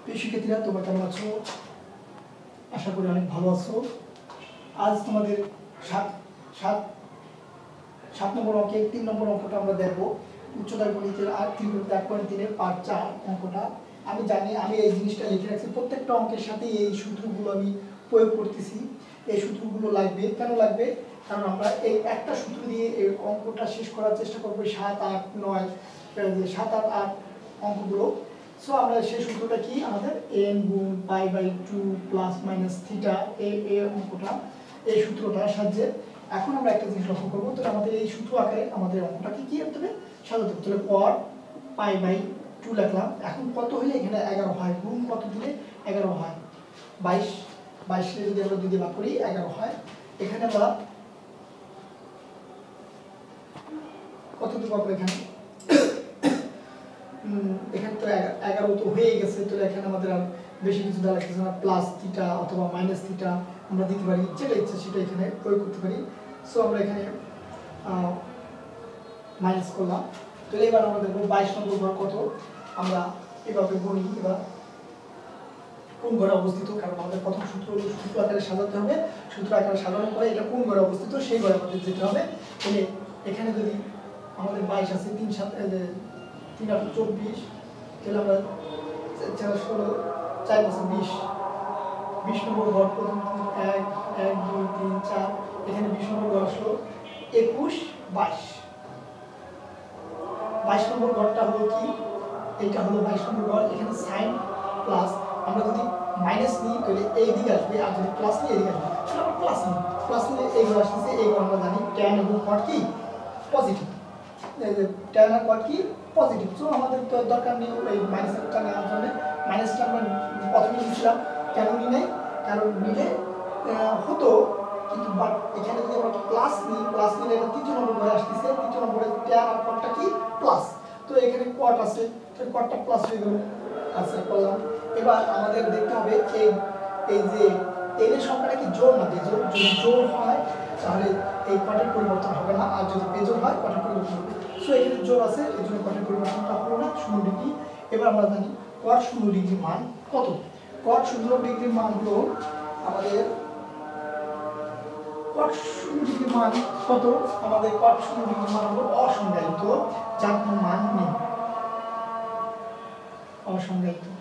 প্রিয় শিক্ষার্থীরা, তোমরা কেমন আছো? আশা করি অনেক ভালো আছো। আজ তোমাদের সাত নম্বর অঙ্কে 3 নম্বর অঙ্কটা আমরা দেখব। উচ্চতার গণিতের ত্রিকোণমিতি 8.3 পার্ট 4 অঙ্কটা। আমি জানি, আমি এই জিনিসটা লিখে রাখছি, প্রত্যেকটা অঙ্কের সাথে এই সূত্রগুলো আমি প্রয়োগ করতেছি। এই সূত্রগুলো লাগবে। কেন লাগবে? কারণ আমরা এই একটা সূত্র দিয়ে এই অঙ্কটা শেষ করার চেষ্টা করবো। 7, 8, 9, 7, 8, 8 অঙ্কগুলো। সো আমরা সেই সূত্রটা কি, আমাদের n গুণ π/2 প্লাস মাইনাস থিটা, এই অঙ্কটা, এই সূত্রটার সাহায্যে এখন আমরা একটা জিনিস লক্ষ্য করবো। তাহলে আমাদের এই সূত্র আকারে আমাদের অঙ্কটাকে কি করতে হবে, সাজাতে হবে। তাহলে cos π/2 লিখলাম। এখন কত হলে এখানে 11 হয়, গুণ কত দিলে 11 হয়, 22 যদি আমরা 2 দিয়ে ভাগ করি 11 হয়। এখানে আমরা কত দেব আমরা এখানে তো 11 তো হয়ে গেছে। তাহলে এখানে আমাদের আর বেশি কিছু দেওয়া লাগছে না, প্লাস থিটা অথবা মাইনাস থিটা আমরা দিতে পারি, যেটা ইচ্ছা সেটা এখানে প্রয়োগ করতে পারি। সো আমরা এখানে মাইনাস করলাম। তাহলে এবার আমরা দেখব 22 নম্বর ঘর কত। আমরা এভাবে গণি, এবার কোন ঘরে অবস্থিত, কারণ আমাদের প্রথম সূত্র আকারে সাজাতে হবে। সূত্র আকারে সাজানোর পরে এটা কোন ঘরে অবস্থিত সেই ঘরে আমাদের যেতে হবে। তাহলে এখানে যদি আমাদের 22 আছে, 3 7 3 8 24, তাহলে আমরা 4 16 4 5 20 নম্বর ঘর প্রথম 1 1 2 3 4, এখানে 20 নম্বর ঘর আসলো 21 22। 22 নম্বর ঘরটা হলো কি, এইটা হলো 22 নম্বর ঘর। এখানে সাইন প্লাস, আমরা যদি মাইনাস নিই তাহলে এই দিকে আসবে, আর যদি প্লাস নিই এই দিকে আসবে। তাহলে আমরা প্লাস নিলে এই ঘর আসতেছে। এই ঘর আমরা জানি tan এবং cot কি পজিটিভ, tan আর cot কি পজিটিভ। সো আমাদের তো দরকার নেই এই মাইনাসটা নেওয়ার জন্য। মাইনাসটা আমরা প্রথমে নিয়েছিলাম, কেন নিই নাই, কারণ নিলে হতো, কিন্তু বাট এখানে যদি আমরা প্লাস নিই, প্লাস নিলে এটা 3 নম্বর ঘরে আসতেছে। 3 নম্বরে tan আর cotটা কি প্লাস, তো এখানে cot আছে, তো cotটা প্লাস হয়ে গেল। আচ্ছা, করলাম। এবার আমাদের দেখতে হবে এই যে n এর সংখ্যাটা কি জোড় না বেজোড়। যদি জোড় হয় তাহলে এই cot-এর পরিবর্তন হবে না, আর যদি বেজোড় হয় cot-এর পরিবর্তন হবে। সো এখানে জোড় আছে, এই জন্য cot-এর পরিবর্তনটা হলো না, 0 ডিগ্রি। এবার আমরা জানি cot 0 ডিগ্রি মান কত। cot 0 ডিগ্রি মান হলো আমাদের cot 0 ডিগ্রি মান কত, আমাদের cot 0 ডিগ্রি মান হলো অসংজ্ঞায়িত, যার কোনো মান নেই, অসংজ্ঞায়িত।